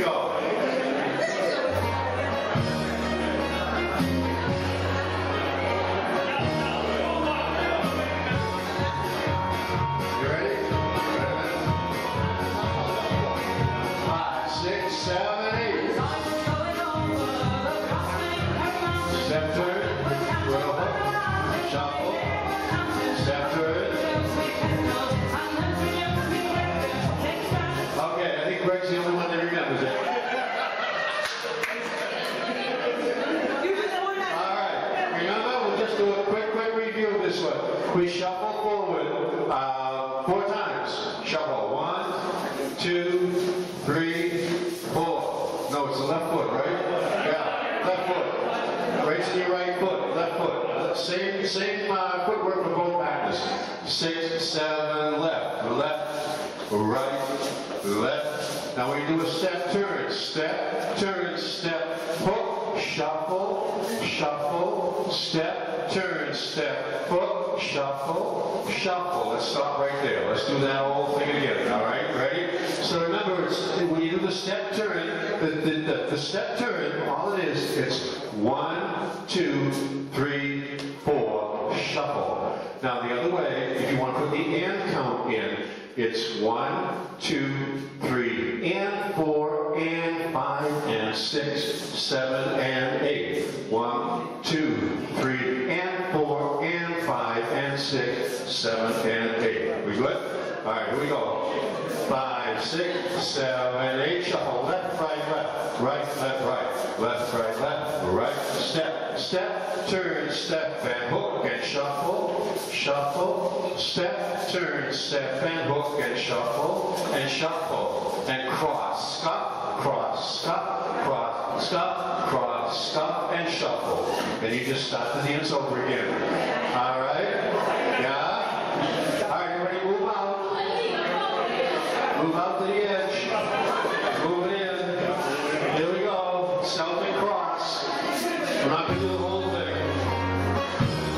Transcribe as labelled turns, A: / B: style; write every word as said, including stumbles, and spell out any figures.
A: go. You ready? Five, six, seven, eight. Step turn, twirl hook, shuffle, step turn. Okay, I think Greg's the only one that remembers it. Alright, remember, we'll just do a quick, quick review of this one. We shuffle forward uh, four times. Shuffle, one, two, three, four. No, it's the left foot, right? Yeah, left foot. Raising your right foot, left foot. Same, same uh, footwork for both partners. Six, seven, left, left, right, left. Now we do a step turn, step, turn, step, hook, shuffle, shuffle, step, turn, step, hook, shuffle, shuffle. Let's stop right there. Let's do that whole thing again. All right, ready? So remember, it's, when you do the step turn, the, the, the, the step turn, all it is, it's one, two, three, four, shuffle. Now the other way, if you want to put the and count in, it's one, two, three, and four, and five, and six, seven, and eight. One, two, three, and four, and five, and six, seven, and eight. We good? All right, here we go. Five, six, seven, eight. Shuffle. Left, right, left. Right, left, right. Left, right, left. Right. Step, step, turn, step, and hook, and shuffle. Shuffle. Step, turn, step, and hook, and shuffle. And shuffle. And cross. Stop, cross, stop, cross, stop, cross, stop, and shuffle. And you just start the dance over again. All right? Yeah? All right, you ready? Move out. Move out to the edge. Move it in. Here we go. Celtic cross. We're not going to do the whole thing.